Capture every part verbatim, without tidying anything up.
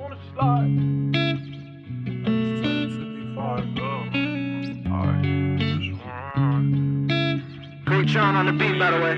wanna slide. twenty fifty-five, oh. Alright, just wanna. Great John on the beat, by the way.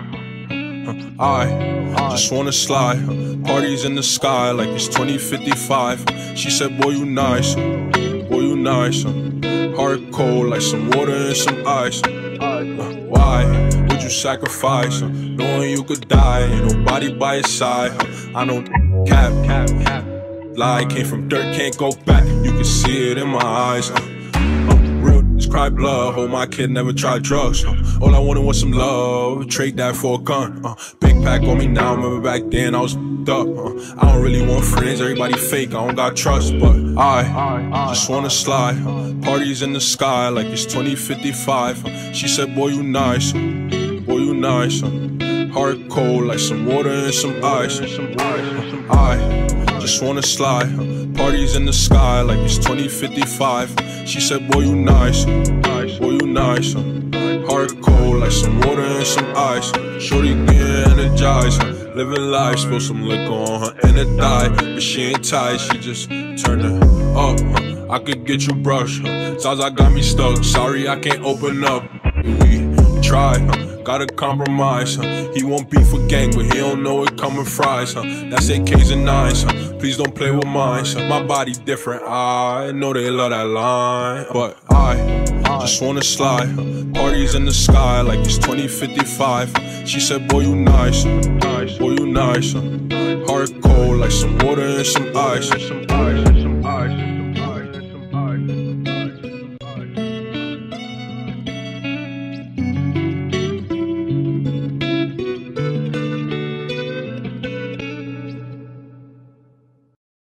I just wanna slide. Parties in the sky like it's twenty fifty-five. She said, boy, you nice. Boy, you nice. Heart cold like some water and some ice. Why would you sacrifice? Knowing you could die, ain't nobody by your side. I don't cap, cap, cap. Lie came from dirt, can't go back. You can see it in my eyes. Real cry blood, hold my kid, never tried drugs. All I wanted was some love, trade that for a gun. uh, Big pack on me now, remember back then I was f***ed up. uh, I don't really want friends, everybody fake, I don't got trust. But I just wanna slide. Parties in the sky like it's twenty fifty-five. She said, boy, you nice. Boy, you nice. Heart cold like some water and some ice. I just wanna slide. Parties in the sky like it's twenty fifty-five. She said, boy, you nice. Boy, you nice. Heart cold like some water and some ice. Shorty getting energized. Living life, spill some liquor on her and it died. But she ain't tight, she just turned it up. I could get you brushed. Zaza got me stuck. Sorry, I can't open up. We try. Gotta compromise, huh? He won't beef with gang, but he don't know it coming fries, huh? That's A Ks and nines, huh? Please don't play with mine, huh? My body different, I know they love that line. But I just wanna slide, huh? Parties in the sky like it's twenty fifty-five. She said, boy, you nice, boy, you nice, huh? Heart cold like some water and some ice.